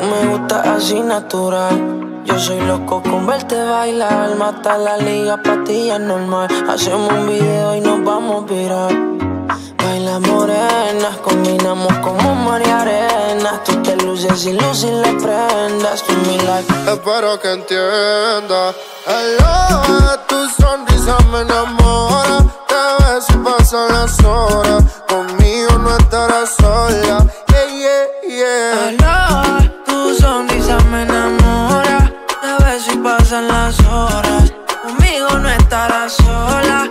me gustas así natural. Yo soy loco con verte bailar. Mata la liga, pa' ti ya es normal. Hacemos un video y nos vamos viral. Baila morena, combinamos como mar y arena. Tú te luces y luces y le prendas. Tú mi life. Espero que entiendas. Hello, tu sonrisa me enamora. Te ves y pasan las horas. Conmigo no estarás sola. Yeah, yeah, yeah. Hello, tu sonrisa me enamora. Te ves y pasan las horas. Conmigo no estarás sola.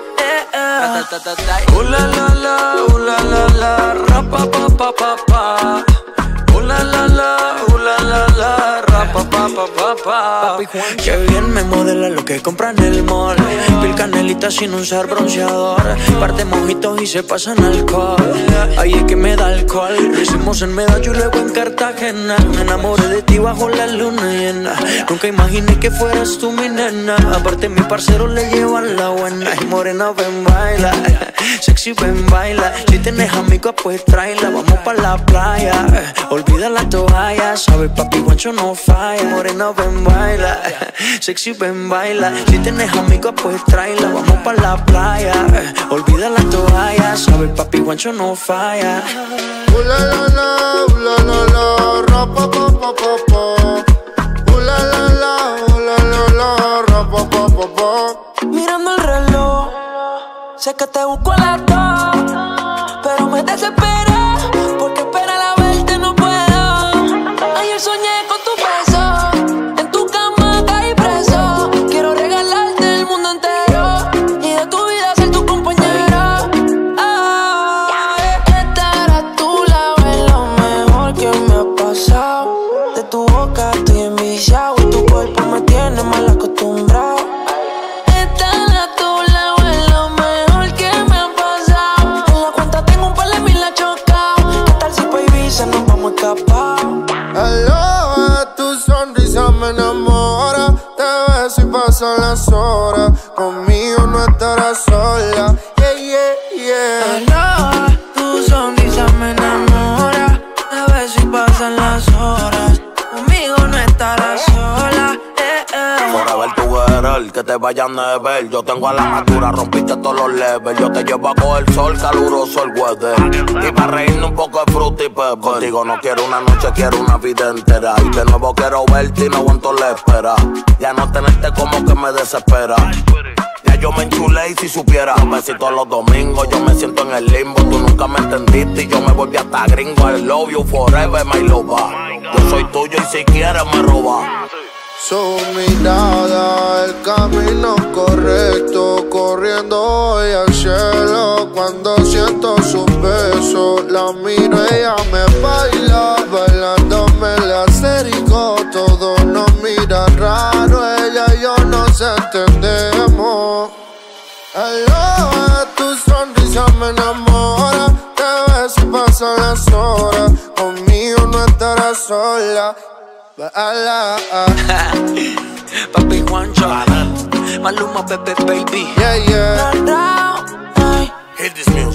La la la, rapa pa pa pa pa. La la, rapa pa pa pa pa. Que bien me modela lo que compran en el mall. Pil canelita sin usar bronceador. Parte mojitos y se pasan alcohol. Ahí es que me da alcohol. Lo hicimos en Medallo y luego en Cartagena. Me enamoré de ti bajo la luna llena. Nunca imaginé que fueras tú mi nena. Aparte mi parcero le llevan la buena. Y morena ven baila, sexy ven baila. Si tienes amigos pues tráela. Vamos pa' la playa, olvida la toalla. Sabes papi guancho no falla. Morena ven baila, sexy ven baila. Si tienes amigos pues tráela. Vamos pa' la playa, olvida la toalla. Sabes papi guancho no falla. La la, rapa pa pa pa pa. La, rapa pa pa pa. Mirando el reloj, sé que te busco a las 2, pero me desespera porque espera la verte no puedo. Ayer soñé con tu beso, en tu cama caí preso. Quiero regalarte el mundo entero y de tu vida ser tu compañero. Estar a tu lado es lo mejor que me ha pasado. De tu boca estoy enviciado y tu cuerpo me tiene mal acostumbrado. Nos vamos a escapar. Hello, tu sonrisa me enamora. Te ves y pasan las horas. Conmigo no estarás sola. Yeah, yeah, yeah. Hello, tu sonrisa me enamora. Te ves y pasan las horas. Conmigo no estarás sola. Forever together, que te vayan a ver. Yo tengo a la madura, rompiste todos los levels. Yo te llevo a coger sol, caluroso el weather. Y para reírnos un poco de fruta y pepper. Contigo no quiero una noche, quiero una vida entera. Y de nuevo quiero verte y no aguanto la espera. Ya no tenerte como que me desespera. Ya yo me enchulé y si supiera. Un besito los domingos, yo me siento en el limbo. Tú nunca me entendiste y yo me volví hasta gringo. I love you forever, my lover. Yo soy tuyo y si quieres me roba. Su mirada, el camino correcto, corriendo hoy al cielo. Cuando siento sus besos, la miro, ella me baila, bailándome el acerico. Todos nos miran raro, ella y yo nos entendemos. Hello, tu sonrisa me enamora. Te ves y pasan las horas. Conmigo no estarás sola. Papi Juancho, Maluma, Pepe, baby. Yeah, yeah. Hit this music.